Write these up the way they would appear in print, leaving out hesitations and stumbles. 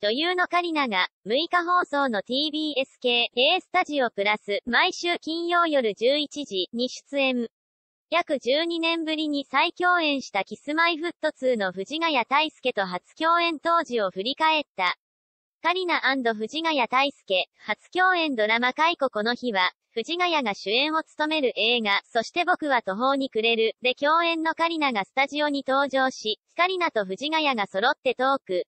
女優のカリナが、6日放送の TBS 系 A スタジオプラス、毎週金曜夜11時に出演。約12年ぶりに再共演したキスマイフット2の藤ヶ谷太輔と初共演当時を振り返った。カリナ&藤ヶ谷太輔、初共演ドラマ解雇この日は、藤ヶ谷が主演を務める映画、そして僕は途方に暮れる、で共演のカリナがスタジオに登場し、カリナと藤ヶ谷が揃ってトーク。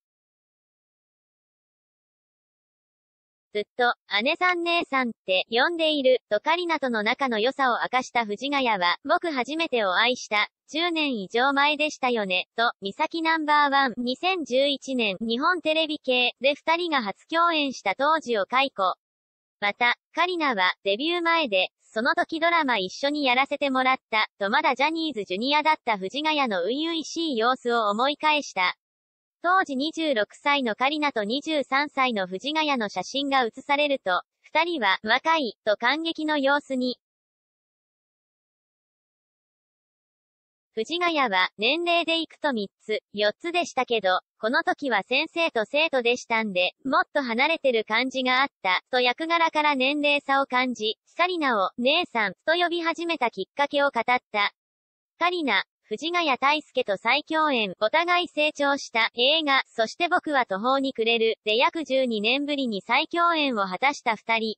ずっと、姉さん姉さんって呼んでいる、とカリナとの仲の良さを明かした藤ヶ谷は、僕初めてお会いした、10年以上前でしたよね、と、三崎ナンバーワン、2011年、日本テレビ系、で二人が初共演した当時を解雇。また、カリナは、デビュー前で、その時ドラマ一緒にやらせてもらった、とまだジャニーズジュニアだった藤ヶ谷の初々しい様子を思い返した。当時26歳のカリナと23歳の藤ヶ谷の写真が写されると、二人は、若い、と感激の様子に。藤ヶ谷は、年齢でいくと3つ、4つでしたけど、この時は先生と生徒でしたんで、もっと離れてる感じがあった、と役柄から年齢差を感じ、カリナを、姉さん、と呼び始めたきっかけを語った。カリナ、藤ヶ谷太輔と再共演、お互い成長した映画、そして僕は途方に暮れる、で約12年ぶりに再共演を果たした二人。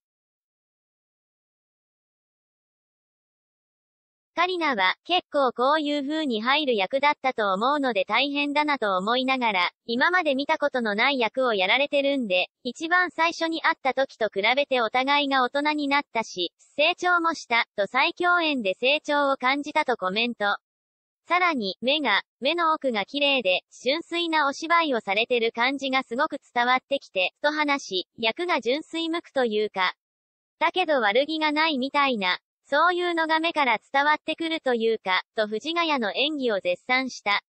カリナは、結構こういう風に入る役だったと思うので大変だなと思いながら、今まで見たことのない役をやられてるんで、一番最初に会った時と比べてお互いが大人になったし、成長もした、と再共演で成長を感じたとコメント。さらに、目の奥が綺麗で、純粋なお芝居をされてる感じがすごく伝わってきて、と話し、役が純粋無垢というか、だけど悪気がないみたいな、そういうのが目から伝わってくるというか、と藤ヶ谷の演技を絶賛した。